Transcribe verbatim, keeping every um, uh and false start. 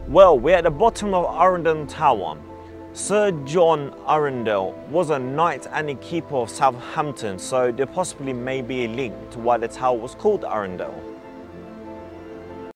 Well, we're at the bottom of Arundel Tower. Sir John Arundel was a knight and a keeper of Southampton, so there possibly may be a link to why the tower was called Arundel.